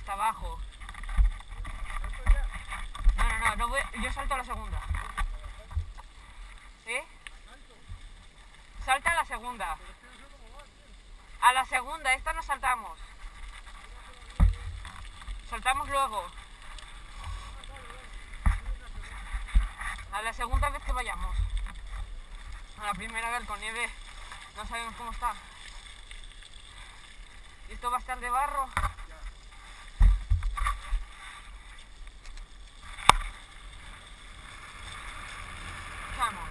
hasta abajo. No voy, yo salto a la segunda. ¿Eh? Salta a la segunda. A la segunda, esta no saltamos. Saltamos luego. A la segunda vez que vayamos. A la primera vez con nieve no sabemos cómo está. Esto va a estar de barro. Vamos.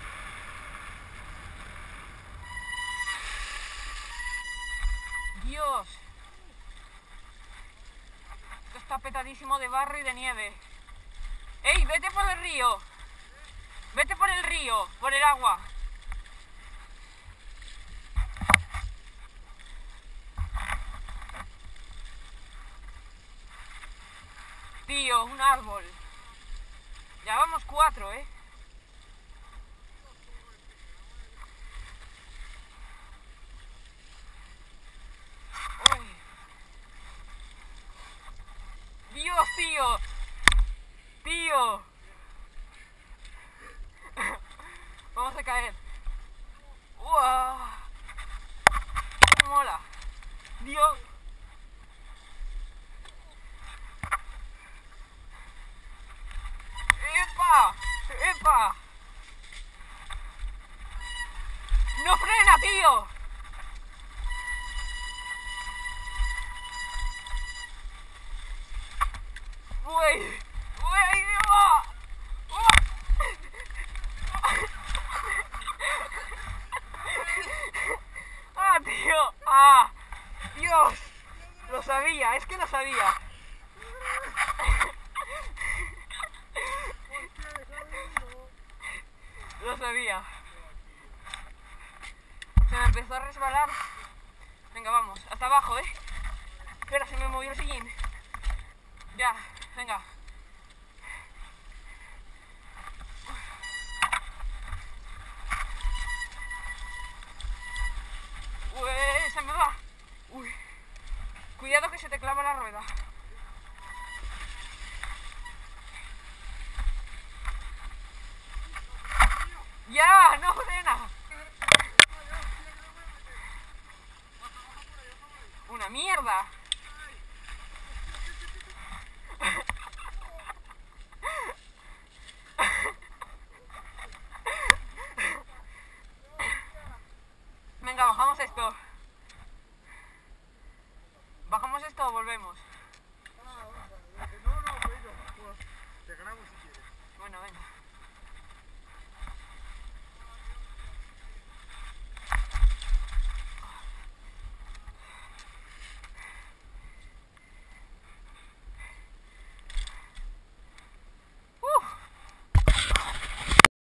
Dios. Esto está petadísimo de barro y de nieve. ¡Ey, vete por el río! Vete por el río, por el agua. Tío, un árbol. Ya vamos 4, ¿eh? Uy. Dios, tío. Tío. Vamos a caer. ¡Wow! Mola. Dios. ¡Epa! ¡Epa! ¡No frena, tío! ¡Uy! ¡Uy! ¡Ah, tío! ¡Ah! ¡Dios! Lo sabía, es que lo sabía. Lo sabía. Se me empezó a resbalar. Venga, vamos, hasta abajo, ¿eh? Espera, se me movió el sillín. Ya, venga. Uy, se me va. Uy. Cuidado que se te clava la rueda.